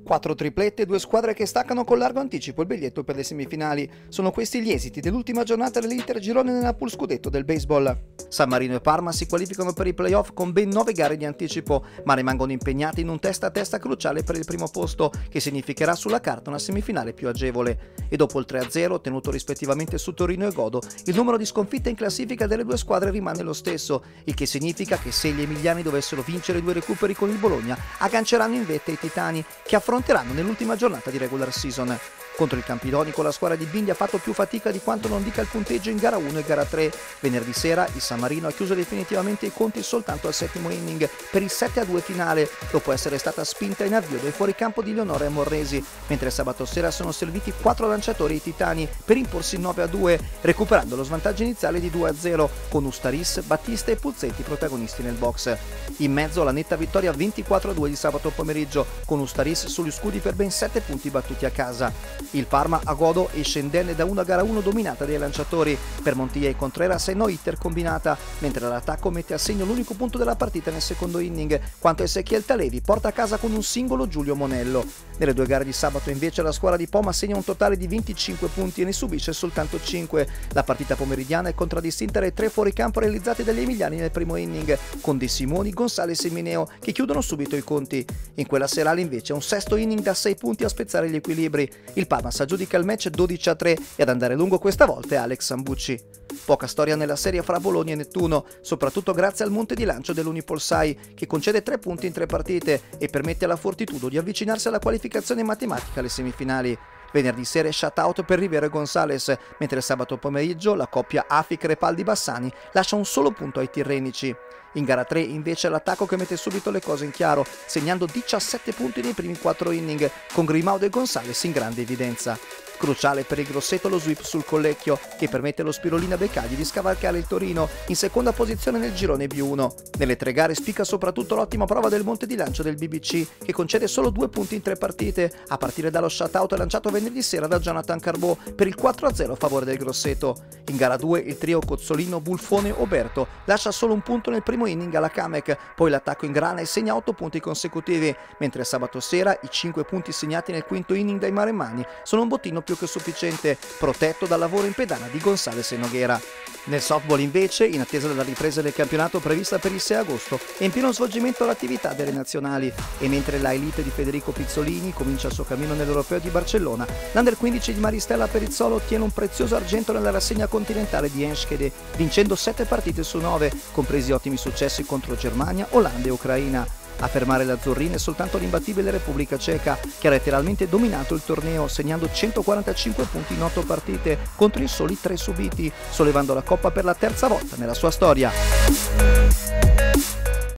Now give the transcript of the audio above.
4 triplette, 2 squadre che staccano con largo anticipo il biglietto per le semifinali. Sono questi gli esiti dell'ultima giornata dell'Inter-Girone nella pool scudetto del baseball. San Marino e Parma si qualificano per i playoff con ben 9 gare di anticipo, ma rimangono impegnati in un testa-a-testa cruciale per il primo posto, che significherà sulla carta una semifinale più agevole. E dopo il 3-0, ottenuto rispettivamente su Torino e Godo, il numero di sconfitte in classifica delle due squadre rimane lo stesso, il che significa che se gli emiliani dovessero vincere i 2 recuperi con il Bologna, agganceranno in vetta i titani, che affronteranno nell'ultima giornata di regular season. Contro il Campidonico la squadra di Bindi ha fatto più fatica di quanto non dica il punteggio in gara 1 e gara 3. Venerdì sera il San Marino ha chiuso definitivamente i conti soltanto al settimo inning per il 7-2 finale, dopo essere stata spinta in avvio dai fuoricampo di Leonore e Morresi, mentre sabato sera sono serviti 4 lanciatori ai titani per imporsi 9-2, recuperando lo svantaggio iniziale di 2-0, con Ustaris, Battista e Puzzetti protagonisti nel box. In mezzo alla netta vittoria 24-2 di sabato pomeriggio, con Ustaris sugli scudi per ben 7 punti battuti a casa. Il Parma a Godo esce indenne da una gara 1 dominata dai lanciatori. Per Montilla e Contreras è no-hitter combinata, mentre l'attacco mette a segno l'unico punto della partita nel secondo inning, quanto Ezequiel Talevi porta a casa con un singolo Giulio Monello. Nelle 2 gare di sabato invece la squadra di Poma segna un totale di 25 punti e ne subisce soltanto 5. La partita pomeridiana è contraddistinta dai 3 fuoricampo realizzati dagli emiliani nel primo inning, con De Simoni, Gonzales e Mineo che chiudono subito i conti. In quella serale invece un sesto inning da 6 punti a spezzare gli equilibri. Il Parma s'aggiudica il match 12-3 e ad andare lungo questa volta è Alex Sambucci. Poca storia nella serie fra Bologna e Nettuno, soprattutto grazie al monte di lancio dell'Unipolsai, che concede 3 punti in 3 partite e permette alla Fortitudo di avvicinarsi alla qualificazione matematica alle semifinali. Venerdì sera è shutout per Rivero e Gonzales, mentre sabato pomeriggio la coppia Afi-Crepaldi-Bassani lascia un solo punto ai tirrenici. In gara 3 invece è l'attacco che mette subito le cose in chiaro, segnando 17 punti nei primi 4 inning, con Grimaudo e Gonzales in grande evidenza. Cruciale per il Grosseto lo sweep sul Collecchio, che permette allo Spirolina Beccagli di scavalcare il Torino, in seconda posizione nel girone B1. Nelle 3 gare spicca soprattutto l'ottima prova del monte di lancio del BBC, che concede solo 2 punti in 3 partite, a partire dallo shutout lanciato venerdì sera da Jonathan Carbò per il 4-0 a favore del Grosseto. In gara 2 il trio Cozzolino, Bulfone, Oberto lascia solo un punto nel primo inning alla Kamek, poi l'attacco ingrana e segna 8 punti consecutivi, mentre sabato sera i 5 punti segnati nel quinto inning dai maremmani sono un bottino più che sufficiente, protetto dal lavoro in pedana di Gonzales e Noguera. Nel softball invece, in attesa della ripresa del campionato prevista per il 6 agosto, è in pieno svolgimento l'attività delle nazionali e mentre la elite di Federico Pizzolini comincia il suo cammino nell'Europeo di Barcellona, l'Under 15 di Maristella Perizzolo ottiene un prezioso argento nella rassegna continentale di Enschede, vincendo 7 partite su 9, compresi ottimi successi contro Germania, Olanda e Ucraina. A fermare le azzurrine è soltanto l'imbattibile Repubblica Ceca, che ha letteralmente dominato il torneo, segnando 145 punti in 8 partite contro i soli 3 subiti, sollevando la coppa per la terza volta nella sua storia.